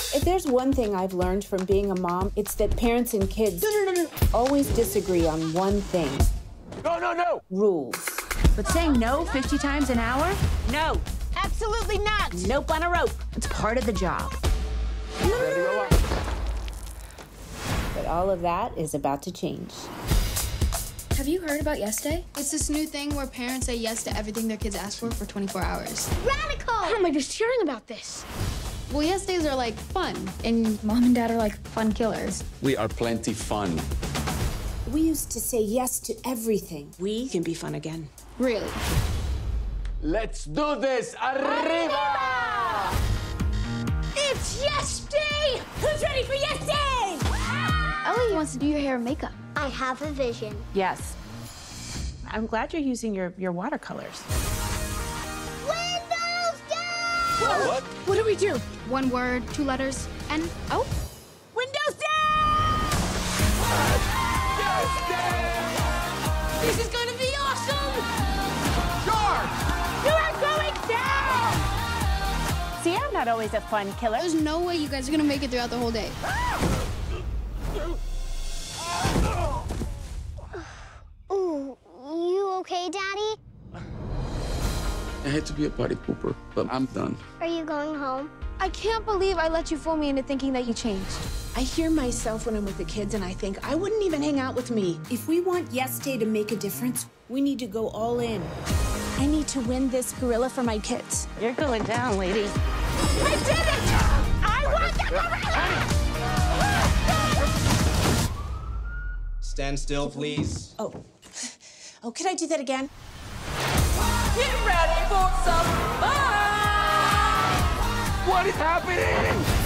If there's one thing I've learned from being a mom, it's that parents and kids always disagree on one thing. No! Rules. But saying no 50 times an hour? No. Absolutely not. Nope on a rope. It's part of the job. But all of that is about to change. Have you heard about Yes Day? It's this new thing where parents say yes to everything their kids ask for 24 hours. Radical! How am I just hearing about this? Well, Yes Days are like fun, and Mom and Dad are like fun killers. We are plenty fun. We used to say yes to everything. We can be fun again. Really. Let's do this! Arriba! It's Yes Day! Who's ready for Yes Day? Ellie wants to do your hair and makeup. I have a vision. Yes. I'm glad you're using your watercolors. Windows down! What? What do we do? One word, 2 letters, and oh. Windows down! This is gonna be awesome! You are going down! See, I'm not always a fun killer. There's no way you guys are gonna make it throughout the whole day. Ooh, you okay, Daddy? I hate to be a party pooper, but I'm done. Are you going home? I can't believe I let you fool me into thinking that you changed. I hear myself when I'm with the kids, and I think I wouldn't even hang out with me. If we want Yes Day to make a difference, we need to go all in. I need to win this gorilla for my kids. You're going down, lady. I did it! I won the gorilla! Stand still, please. Oh, can I do that again? Get ready for some fun! What is happening?